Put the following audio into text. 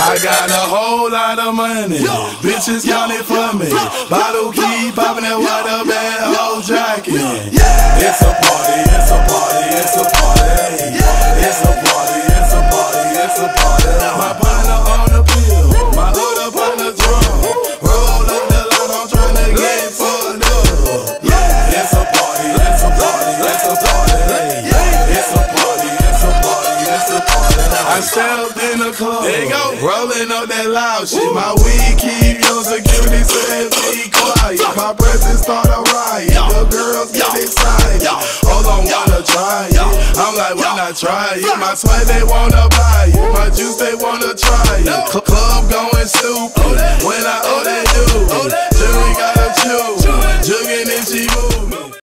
I got a whole lot of money, bitches counting for me. Bottle keep popping that water bad whole jacket. It's a party, it's a party, it's a party. It's a party, it's a party, it's a party. My partner on the pill, my other partner drunk. Roll up the line, I'm tryna get fucked up. It's a party, it's a party, it's a party. It's a party, it's a party, it's a party. I stepped in the club, there you go, rolling up that loud shit. My weed keep your security said be quiet. My presence start a riot, the girls get excited. Hold on, wanna try it? I'm like, why not try it? My sweat they wanna buy it, my juice they wanna try it. Club going stupid.